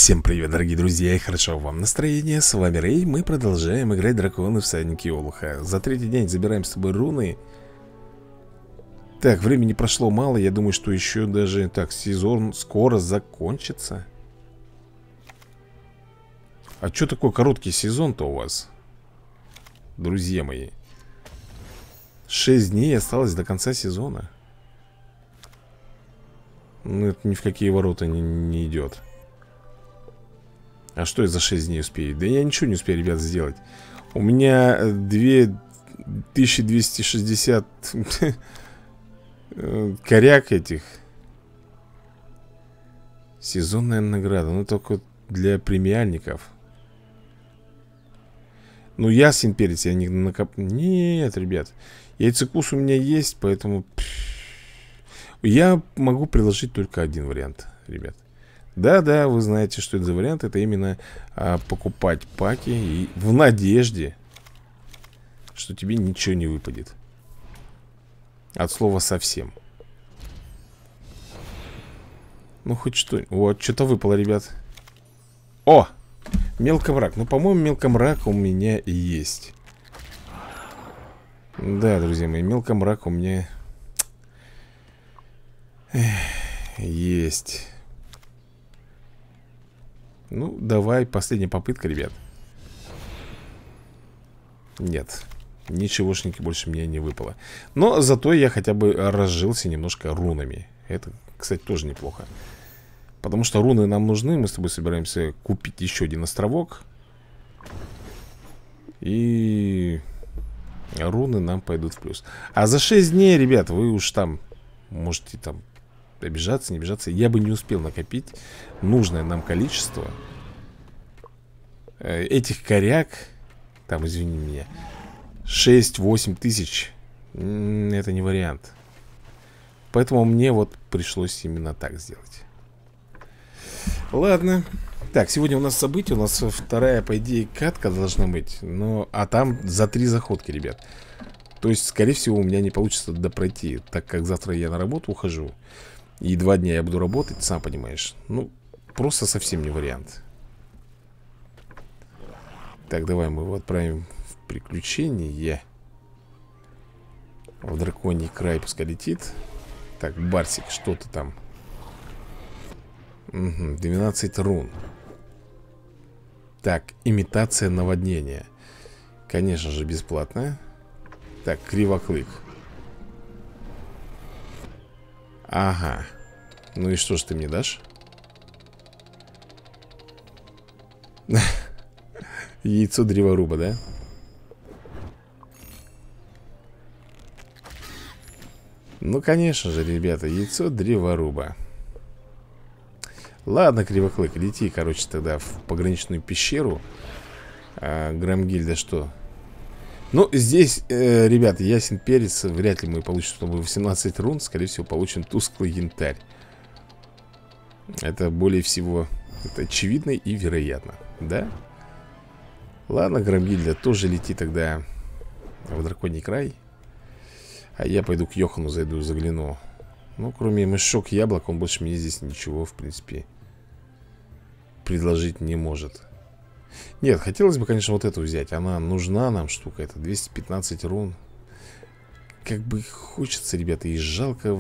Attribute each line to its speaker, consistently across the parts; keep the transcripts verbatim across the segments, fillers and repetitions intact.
Speaker 1: Всем привет, дорогие друзья, и хорошо вам настроение. С вами Рэй, мы продолжаем играть драконы всадники Олуха. За третий день забираем с тобой руны. Так, времени прошло мало, я думаю, что еще даже... Так, сезон скоро закончится. А что такой короткий сезон-то у вас, друзья мои? Шесть дней осталось до конца сезона. Ну, это ни в какие ворота не, не идет. А что я за шесть дней успею? Да я ничего не успею, ребят, сделать. У меня две тысячи двести шестьдесят коряк этих. Сезонная награда. Ну, только для премиальников. Ну, ясен перец, я не накоп... Нет, ребят. Яйцекус у меня есть, поэтому... Я могу приложить только один вариант, ребят. Да-да, вы знаете, что это за вариант. Это именно а, покупать паки и в надежде, что тебе ничего не выпадет. От слова совсем. Ну, хоть что. Вот, что-то выпало, ребят. О! Мелкомрак. Ну, по-моему, мелкомрак у меня и есть. Да, друзья мои, мелкомрак у меня Эх, есть. Ну, давай, последняя попытка, ребят. Нет, ничегошники больше мне не выпало. Но зато я хотя бы разжился немножко рунами. Это, кстати, тоже неплохо. Потому что руны нам нужны. Мы с тобой собираемся купить еще один островок. И руны нам пойдут в плюс. А за шесть дней, ребят, вы уж там можете там обижаться, не обижаться. Я бы не успел накопить нужное нам количество этих коряк. Там, извини меня, шесть-восемь тысяч. Это не вариант. Поэтому мне вот пришлось именно так сделать. Ладно. Так, сегодня у нас событие. У нас вторая, по идее, катка должна быть. Но, а там за три заходки, ребят. То есть, скорее всего, у меня не получится допройти, так как завтра я на работу ухожу. И два дня я буду работать, сам понимаешь. Ну, просто совсем не вариант. Так, давай мы его отправим в приключение. В драконий край пускай летит. Так, Барсик, что ты там? Угу, двенадцать рун. Так, имитация наводнения. Конечно же, бесплатная. Так, кривоклык. Ага. Ну и что ж ты мне дашь? Яйцо древоруба, да? Ну, конечно же, ребята, яйцо древоруба. Ладно, кривоклык, лети, короче, тогда в пограничную пещеру. а, Громгильда что? Ну, здесь, э, ребята, ясен перец. Вряд ли мы получим, чтобы восемнадцать рун. Скорее всего, получим тусклый янтарь. Это более всего, это очевидно и вероятно. Да? Ладно, Громгильда, тоже лети тогда в драконий край. А я пойду к Йохану зайду, загляну. Ну, кроме мешок яблок, он больше мне здесь ничего, в принципе, предложить не может. Нет, хотелось бы, конечно, вот эту взять. Она нужна нам, штука эта, двести пятнадцать рун. Как бы хочется, ребята, и жалко.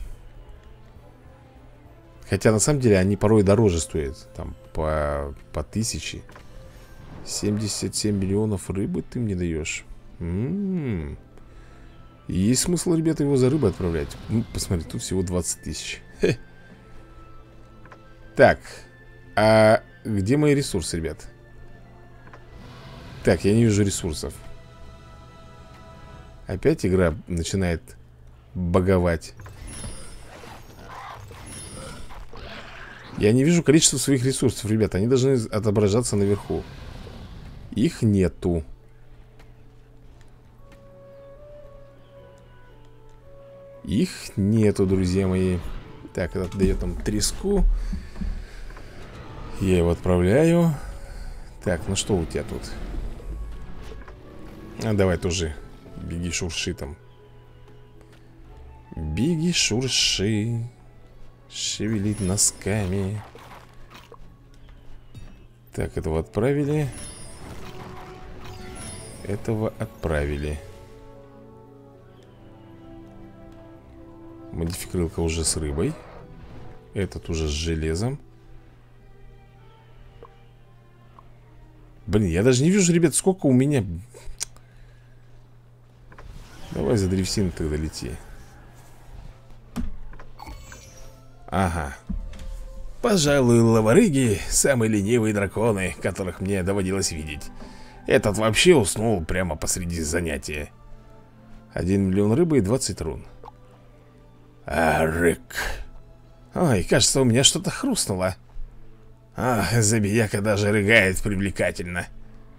Speaker 1: Хотя, на самом деле, они порой дороже стоят. Там, по, по тысяче. семьдесят семь миллионов рыбы ты мне даешь. М-м-м. Есть смысл, ребята, его за рыбу отправлять. Ну, посмотри, тут всего двадцать тысяч. Хе. Так, а где мои ресурсы, ребят? Так, я не вижу ресурсов. Опять игра начинает баговать. Я не вижу количество своих ресурсов, ребят. Они должны отображаться наверху. Их нету. Их нету, друзья мои. Так, это дает нам треску. Я его отправляю. Так, ну что у тебя тут? А давай тоже беги, шурши там. Беги, шурши. Шевелить носками. Так, этого отправили. Этого отправили. Модификрылка уже с рыбой. Этот уже с железом. Блин, я даже не вижу, ребят, сколько у меня. Давай за древесиной тогда лети. Ага. Пожалуй, лаварыги — самые ленивые драконы, которых мне доводилось видеть. Этот вообще уснул прямо посреди занятия. Один миллион рыбы и двадцать рун. Арык. Ой, кажется, у меня что-то хрустнуло. Ах, забияка даже рыгает привлекательно.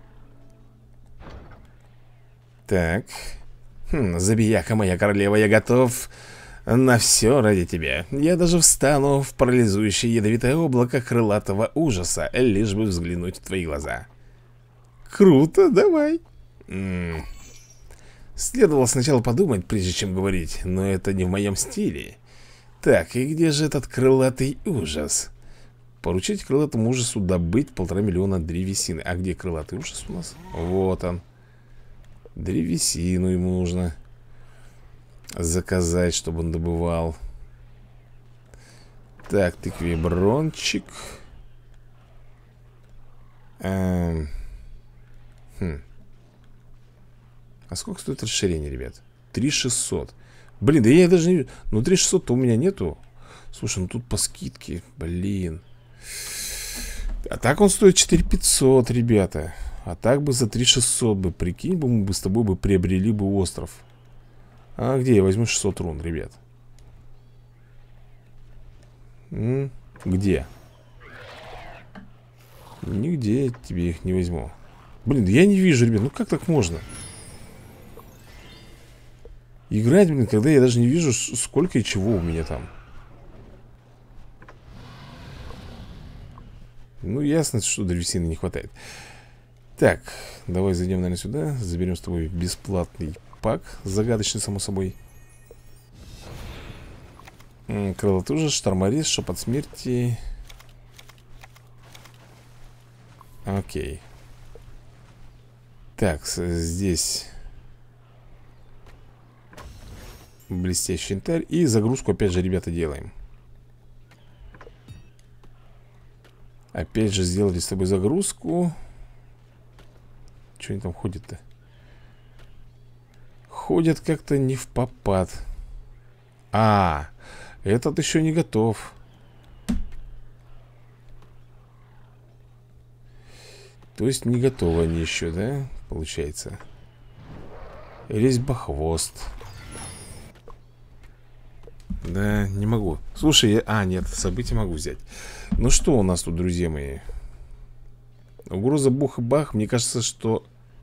Speaker 1: Так. Хм, забияка моя королева, я готов на все ради тебя. Я даже встану в парализующее ядовитое облако крылатого ужаса, лишь бы взглянуть в твои глаза. Круто, давай. М-м. Следовало сначала подумать, прежде чем говорить, но это не в моем стиле. Так, и где же этот крылатый ужас? Поручить крылатому ужасу добыть полтора миллиона древесины. А где крылатый ужас у нас? Вот он. Древесину ему нужно заказать, чтобы он добывал. Так, тыквибрончик. Эм. Хм. А сколько стоит расширение, ребят? три тысячи шестьсот. Блин, да я даже не... Ну, три тысячи шестьсот-то у меня нету. Слушай, ну тут по скидке. Блин. А так он стоит четыре тысячи пятьсот, ребята. А так бы за три тысячи шестьсот бы, прикинь, бы мы бы с тобой бы приобрели бы остров. А где я возьму шестьсот рун, ребят? М? Где? Нигде я тебе их не возьму. Блин, я не вижу, ребят, ну как так можно? Играть, блин, когда я даже не вижу, сколько и чего у меня там. Ну, ясно, что древесины не хватает. Так, давай зайдем, наверное, сюда. Заберем с тобой бесплатный пак. Загадочный, само собой. Крылатужа, шторморез, шепот смерти. Окей. Так, здесь блестящий янтарь. И загрузку опять же, ребята, делаем. Опять же сделали с тобой загрузку. Что они там ходят-то? Ходят как-то не в попад. А, этот еще не готов. То есть не готовы они еще, да? Получается. Резьбохвост. Да, не могу. Слушай, я... а, нет, события могу взять. Ну что у нас тут, друзья мои? Угроза бух и бах. Мне кажется, что...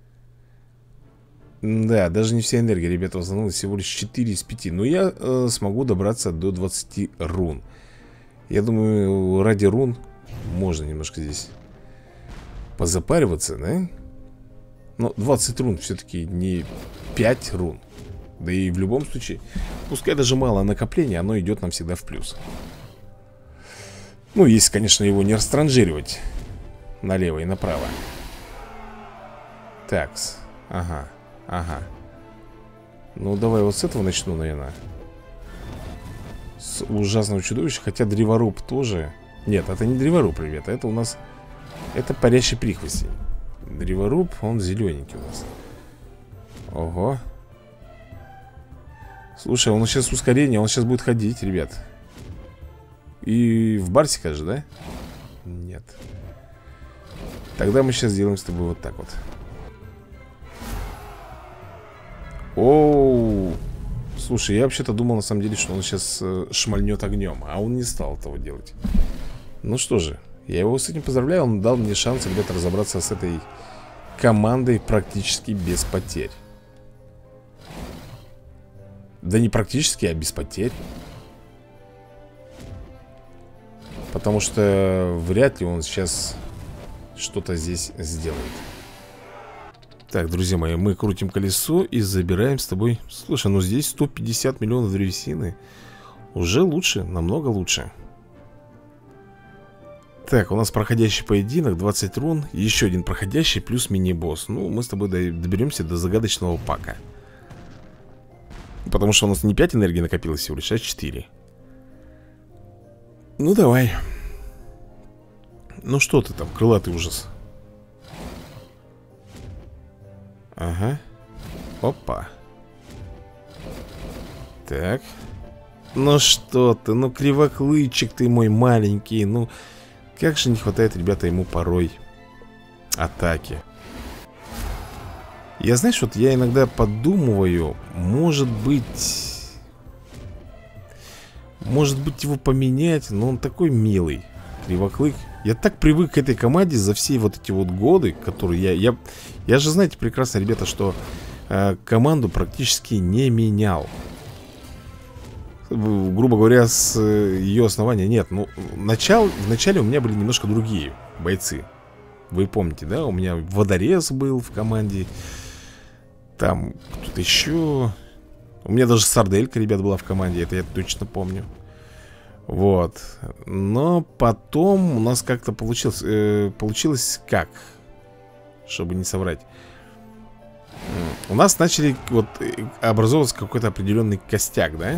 Speaker 1: Да, даже не вся энергия, ребята, восстановилась всего лишь четыре из пяти. Но я э, смогу добраться до двадцати рун. Я думаю, ради рун можно немножко здесь позапариваться, да? Но двадцать рун все-таки не пять рун. Да и в любом случае, пускай даже мало накопления, оно идет нам всегда в плюс. Ну, если, конечно, его не растранжиривать налево и направо. Такс, ага, ага. Ну, давай вот с этого начну, наверное. С ужасного чудовища, хотя древоруб тоже. Нет, это не древоруб, ребята, это у нас... Это парящий прихвостень. Древоруб, он зелененький у нас. Ого. Слушай, он сейчас ускорение, он сейчас будет ходить, ребят. И в Барсика же, да? Нет. Тогда мы сейчас сделаем с тобой вот так вот. Оу. Слушай, я вообще-то думал на самом деле, что он сейчас э, шмальнет огнем. А он не стал этого делать. Ну что же, я его с этим поздравляю. Он дал мне шанс, ребята, разобраться с этой командой практически без потерь. Да не практически, а без потерь. Потому что вряд ли он сейчас что-то здесь сделает. Так, друзья мои, мы крутим колесо и забираем с тобой... Слушай, ну здесь сто пятьдесят миллионов древесины. Уже лучше, намного лучше. Так, у нас проходящий поединок, двадцать рун. Еще один проходящий, плюс мини-босс. Ну, мы с тобой доберемся до загадочного пака. Потому что у нас не пять энергии накопилось всего лишь, а четыре. Ну, давай. Ну, что ты там, крылатый ужас. Ага. Опа. Так. Ну что ты, ну кривоклычек ты мой маленький. Ну, как же не хватает, ребята, ему порой атаки. Я, знаешь, вот я иногда подумываю, может быть... Может быть его поменять, но он такой милый, Кривоклык. Я так привык к этой команде за все вот эти вот годы, которые я... Я, я же, знаете, прекрасно, ребята, что э, команду практически не менял. Грубо говоря, с э, ее основания нет. Ну, начал, вначале у меня были немножко другие бойцы. Вы помните, да? У меня водорез был в команде. Там кто-то еще. У меня даже сарделька, ребят, была в команде. Это я точно помню. Вот. Но потом у нас как-то получилось э, Получилось как? Чтобы не соврать. У нас начали вот образовываться какой-то определенный костяк, да?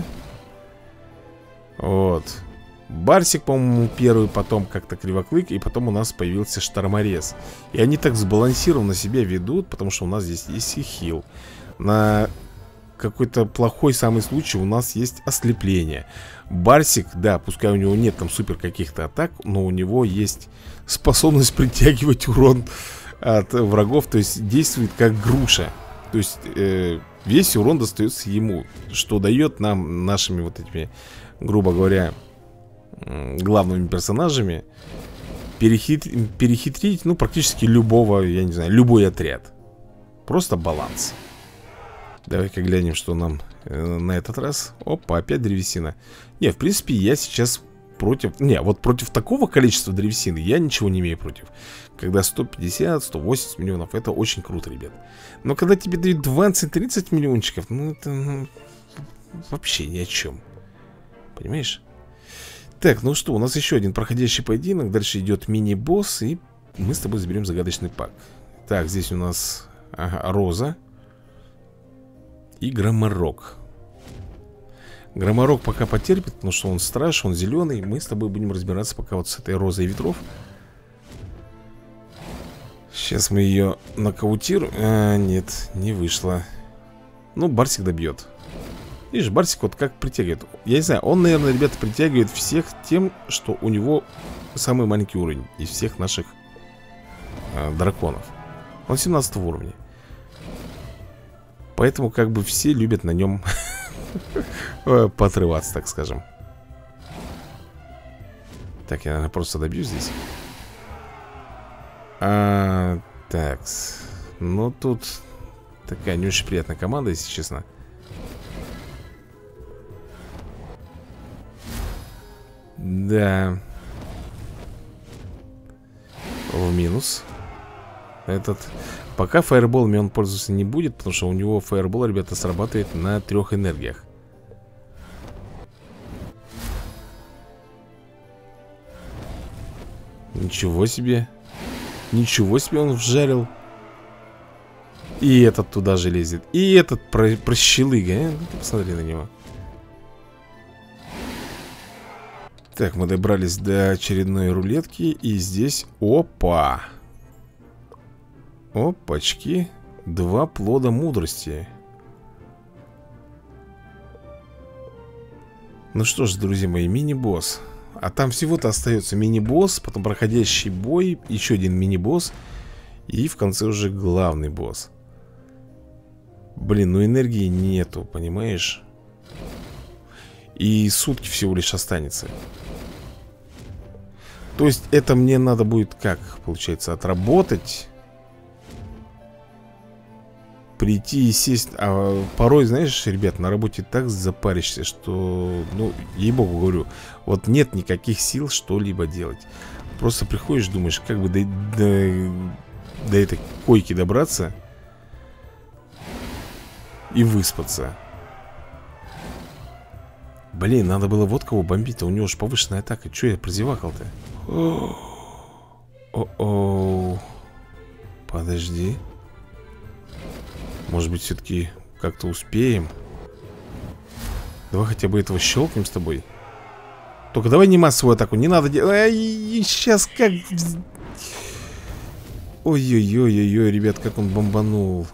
Speaker 1: Вот. Барсик, по-моему, первый, потом как-то Кривоклык, и потом у нас появился Шторморез. И они так сбалансированно себя ведут, потому что у нас здесь есть и хил. На какой-то плохой самый случай у нас есть ослепление. Барсик, да, пускай у него нет там супер каких-то атак, но у него есть способность притягивать урон от врагов, то есть действует как груша. То есть э, весь урон достается ему, что дает нам нашими вот этими, грубо говоря, главными персонажами перехит... перехитрить, ну, практически любого, я не знаю, любой отряд. Просто баланс. Давай-ка глянем, что нам э, на этот раз. Опа, опять древесина. Не, в принципе, я сейчас против... Не, вот против такого количества древесины я ничего не имею против. Когда сто пятьдесят — сто восемьдесят миллионов, это очень круто, ребят. Но когда тебе дают двадцать-тридцать миллиончиков, ну, это ну, вообще ни о чем. Понимаешь? Так, ну что, у нас еще один проходящий поединок. Дальше идет мини-босс, и мы с тобой заберем загадочный пак. Так, здесь у нас ага, Роза и Громорок. Громорок пока потерпит, потому что он страж, он зеленый. Мы с тобой будем разбираться пока вот с этой Розой ветров. Сейчас мы ее нокаутируем. А, нет, не вышло. Ну, Барсик добьет. Видишь, Барсик вот как притягивает. Я не знаю, он, наверное, ребята, притягивает всех тем, что у него самый маленький уровень из всех наших э, драконов. Он семнадцатого уровня. Поэтому как бы все любят на нем поотрываться, так скажем. Так, я, наверное, просто добью здесь. А, так. Ну, тут такая не очень приятная команда, если честно. Да. В минус. Этот. Пока фаерболами он пользоваться не будет, потому что у него фаербол, ребята, срабатывает на трех энергиях. Ничего себе. Ничего себе он вжарил. И этот туда же лезет. И этот про прощелыга, э? Ну, посмотри на него. Так, мы добрались до очередной рулетки. И здесь, опа. Опачки. Два плода мудрости. Ну что ж, друзья мои, мини-босс. А там всего-то остается мини-босс, потом проходящий бой, еще один мини-босс. И в конце уже главный босс. Блин, ну энергии нету, понимаешь? И сутки всего лишь останется. То есть это мне надо будет как, получается, отработать, прийти и сесть. А порой, знаешь, ребят, на работе так запаришься, что, ну, ей-богу говорю, вот нет никаких сил что-либо делать. Просто приходишь, думаешь, как бы до, до, до этой койки добраться и выспаться. Блин, надо было вот кого бомбить-то. У него же повышенная атака. Че я прозевакал-то? О-о. Подожди. Может быть, все-таки как-то успеем? Давай хотя бы этого щелкнем с тобой. Только давай не массовую атаку. Не надо делать. Сейчас как... Ой-ой-ой-ой-ой, ребят, как он бомбанул.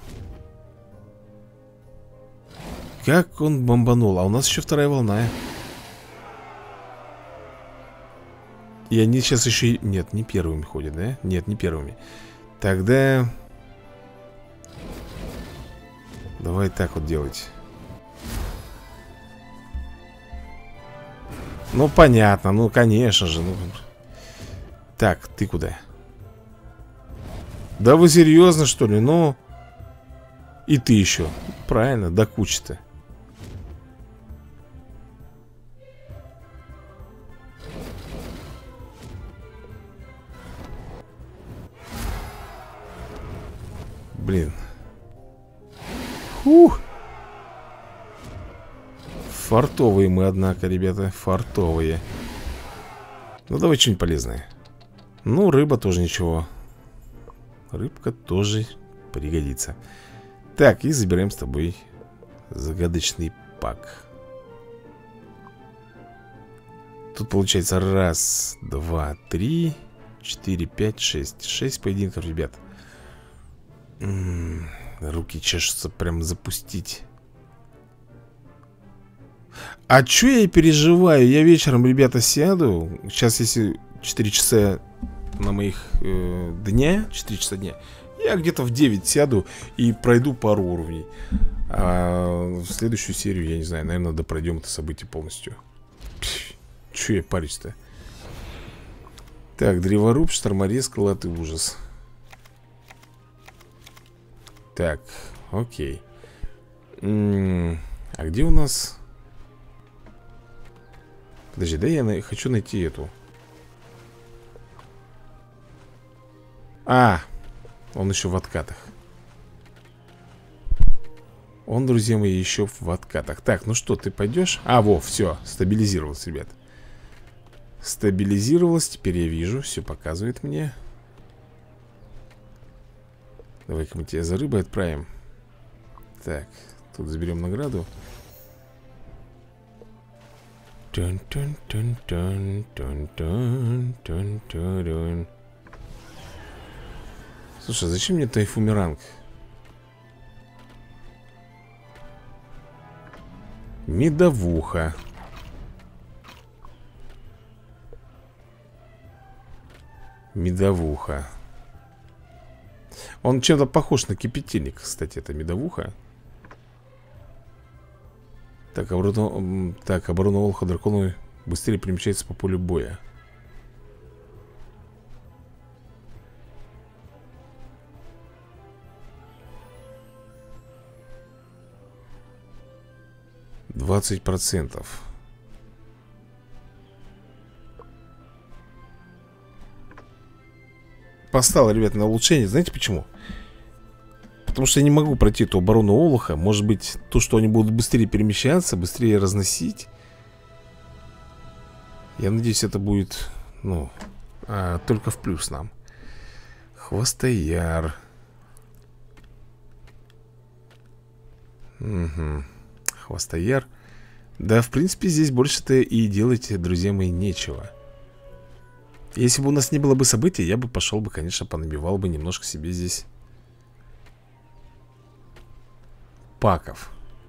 Speaker 1: Как он бомбанул. А у нас еще вторая волна. И они сейчас еще... Нет, не первыми ходят, да? Нет, не первыми. Тогда... Давай так вот делать. Ну, понятно, ну, конечно же, ну... Так, ты куда? Да вы серьезно, что ли? Ну... И ты еще. Правильно, до кучи-то. Блин. Ух. Фартовые мы, однако, ребята. Фартовые. Ну, давай что-нибудь полезное. Ну, рыба тоже ничего. Рыбка тоже пригодится. Так, и забираем с тобой загадочный пак. Тут получается раз, два, три, четыре, пять, шесть. Шесть поединков, ребят. М-м, руки чешутся прям запустить. А чё я переживаю? Я вечером, ребята, сяду. Сейчас, если четыре часа на моих э, дня, четыре часа дня, я где-то в девять сяду и пройду пару уровней. А в следующую серию, я не знаю, наверное, допройдем это событие полностью. Пфф, чё я парюсь-то? Так, древоруб, шторморез, крылатый ужас. Так, окей. М-м, а где у нас... Подожди, да я на... хочу найти эту. А, он еще в откатах. Он, друзья мои, еще в откатах. Так, ну что, ты пойдешь? А, во, все, стабилизировалось, ребят. Стабилизировалось, теперь я вижу. Все показывает мне. Давай-ка мы тебя за рыбой отправим. Так, тут заберем награду. Тун-тун-тун-тун-тун-тун-тун-тун. Слушай, зачем мне тайфумеранг? Медовуха. Медовуха. Он чем-то похож на кипятильник, кстати, это медовуха. Так, оборона, так, оборона Олха дракону быстрее перемещается по полю боя. двадцать процентов. Поставил, ребят, на улучшение. Знаете почему? Потому что я не могу пройти эту оборону Олуха. Может быть, то, что они будут быстрее перемещаться, быстрее разносить. Я надеюсь, это будет, ну, а, только в плюс нам. Хвостояр. Угу. Хвостояр. Да, в принципе, здесь больше-то и делать, друзья мои, нечего. Если бы у нас не было бы событий, я бы пошел бы, конечно, понабивал бы немножко себе здесь паков.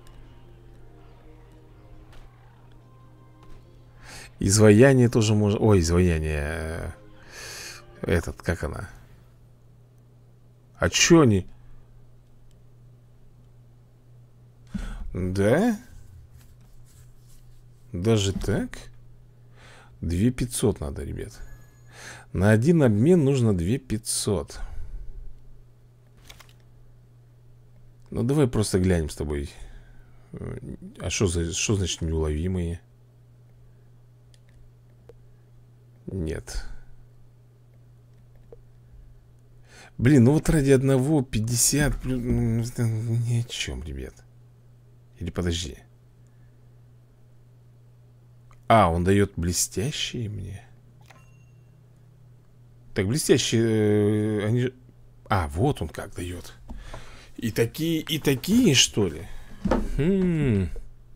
Speaker 1: Изваяние тоже можно... Ой, изваяние. Этот, как она? А чё они? Да? Даже так? две тысячи пятьсот надо, ребят. На один обмен нужно две тысячи пятьсот. Ну, давай просто глянем с тобой. А что за, что значит неуловимые? Нет. Блин, ну вот ради одного пятьдесят ни о чем, ребят. Или подожди. А, он дает блестящие мне. Так, блестящие э, они же... А, вот он как дает. И такие, и такие, что ли? Хм.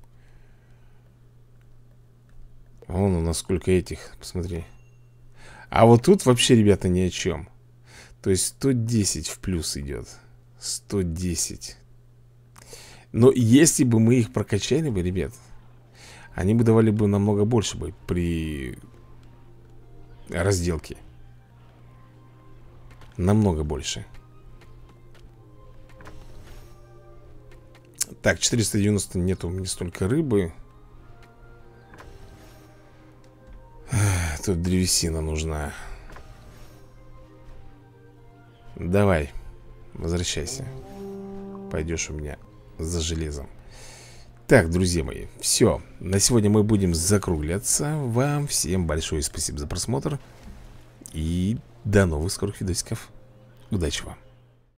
Speaker 1: Вон у нас сколько этих, посмотри. А вот тут вообще, ребята, ни о чем. То есть сто десять в плюс идет. сто десять. Но если бы мы их прокачали бы, ребят, они бы давали бы намного больше бы при разделке. Намного больше. Так, четыреста девяносто нету мне столько рыбы. Тут древесина нужна. Давай, возвращайся. Пойдешь у меня за железом. Так, друзья мои, все. На сегодня мы будем закругляться. Вам всем большое спасибо за просмотр. И до новых скорых видосиков. Удачи вам.